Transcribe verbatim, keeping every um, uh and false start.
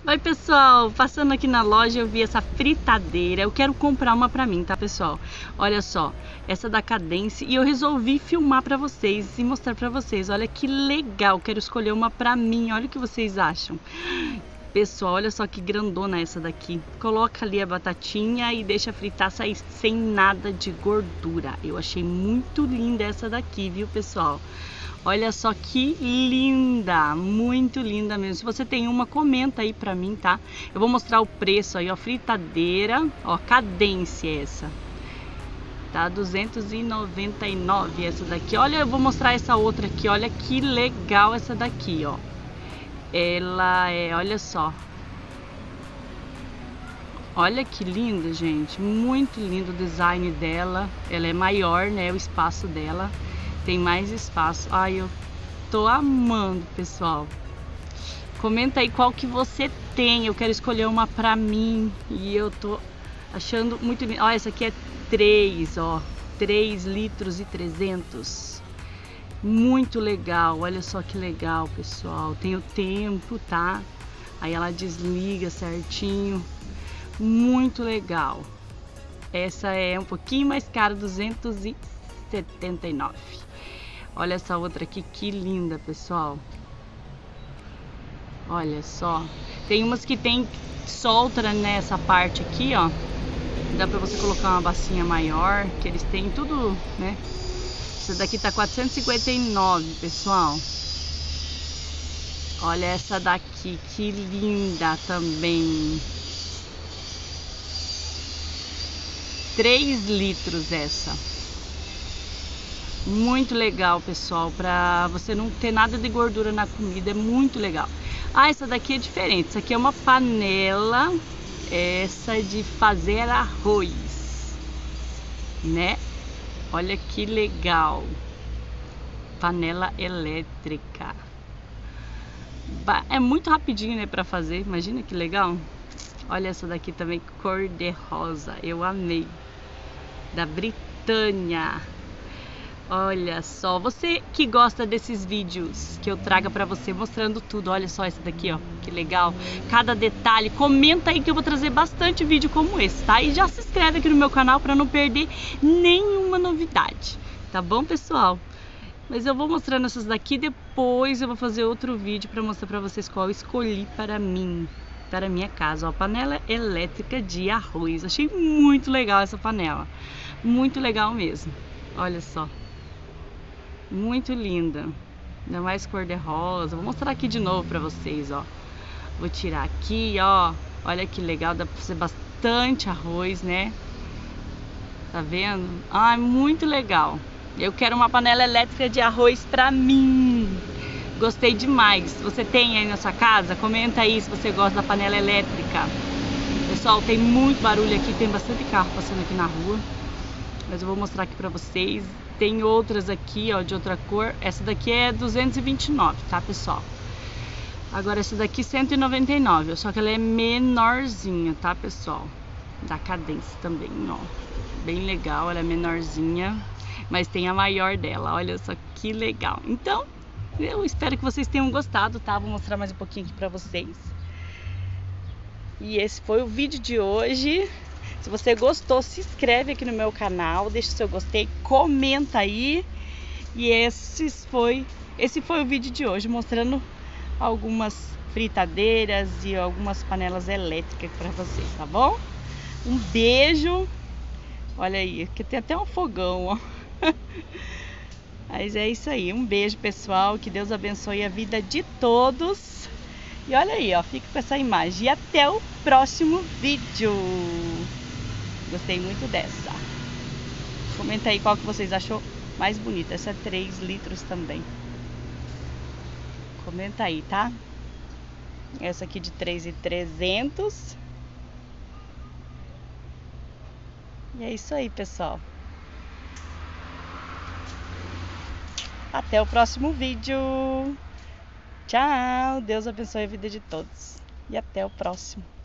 Oi pessoal, passando aqui na loja eu vi essa fritadeira, eu quero comprar uma pra mim, tá pessoal? Olha só, essa da Cadence, e eu resolvi filmar pra vocês e mostrar pra vocês, olha que legal, quero escolher uma pra mim, olha o que vocês acham. Pessoal, olha só que grandona essa daqui, coloca ali a batatinha e deixa fritar, sair sem nada de gordura. Eu achei muito linda essa daqui, viu pessoal? Olha só que linda, muito linda mesmo. Se você tem uma, comenta aí pra mim, tá? Eu vou mostrar o preço aí, ó, fritadeira, ó, Cadence essa. Tá, duzentos e noventa e nove essa daqui. Olha, eu vou mostrar essa outra aqui, olha que legal essa daqui, ó. Ela é, olha só. Olha que linda, gente, muito lindo o design dela. Ela é maior, né, o espaço dela. Tem mais espaço. Ai, eu tô amando, pessoal. Comenta aí qual que você tem. Eu quero escolher uma pra mim. E eu tô achando muito lindo. Ó, essa aqui é três, ó. três litros e trezentos. Muito legal. Olha só que legal, pessoal. Tem o tempo, tá? Aí ela desliga certinho. Muito legal. Essa é um pouquinho mais cara, duzentos e setenta e nove. Olha essa outra aqui, que linda, pessoal. Olha só. Tem umas que tem solta nessa parte aqui, ó. Dá pra você colocar uma bacinha maior, que eles têm tudo, né? Essa daqui tá quatrocentos e cinquenta e nove, pessoal. Olha essa daqui, que linda também. três litros essa. Muito legal, pessoal, pra você não ter nada de gordura na comida, é muito legal. Ah, essa daqui é diferente, essa aqui é uma panela, essa é de fazer arroz, né? Olha que legal, panela elétrica. É muito rapidinho, né, pra fazer, imagina que legal. Olha essa daqui também, cor de rosa, eu amei, da Britânia. Olha só, você que gosta desses vídeos que eu traga pra você mostrando tudo, olha só essa daqui, ó, que legal, cada detalhe, comenta aí que eu vou trazer bastante vídeo como esse, tá? E já se inscreve aqui no meu canal pra não perder nenhuma novidade, tá bom, pessoal? Mas eu vou mostrando essas daqui, depois eu vou fazer outro vídeo pra mostrar pra vocês qual eu escolhi para mim, para minha casa, ó, panela elétrica de arroz. Achei muito legal essa panela, muito legal mesmo, olha só. Muito linda, ainda mais cor de rosa. Vou mostrar aqui de novo pra vocês, ó. Vou tirar aqui, ó. Olha que legal, dá pra fazer bastante arroz, né? Tá vendo? Ai, muito legal. Eu quero uma panela elétrica de arroz pra mim. Gostei demais. Se você tem aí na sua casa, comenta aí se você gosta da panela elétrica. Pessoal, tem muito barulho aqui, tem bastante carro passando aqui na rua. Mas eu vou mostrar aqui pra vocês. Tem outras aqui, ó, de outra cor. Essa daqui é duzentos e vinte e nove, tá, pessoal? Agora essa daqui cento e noventa e nove, só que ela é menorzinha, tá, pessoal? Da Cadence também, ó. Bem legal, ela é menorzinha, mas tem a maior dela. Olha só que legal. Então, eu espero que vocês tenham gostado, tá? Vou mostrar mais um pouquinho aqui pra vocês. E esse foi o vídeo de hoje. Se você gostou, se inscreve aqui no meu canal, deixa o seu gostei, comenta aí. E esse foi, esse foi o vídeo de hoje, mostrando algumas fritadeiras e algumas panelas elétricas para vocês, tá bom? Um beijo. Olha aí, aqui tem até um fogão, ó. Mas é isso aí, um beijo, pessoal, que Deus abençoe a vida de todos. E olha aí, ó, fica com essa imagem. E até o próximo vídeo. Gostei muito dessa. Comenta aí qual que vocês achou mais bonita. Essa é três litros também. Comenta aí, tá? Essa aqui de três mil e trezentos. E é isso aí, pessoal. Até o próximo vídeo. Tchau. Deus abençoe a vida de todos. E até o próximo.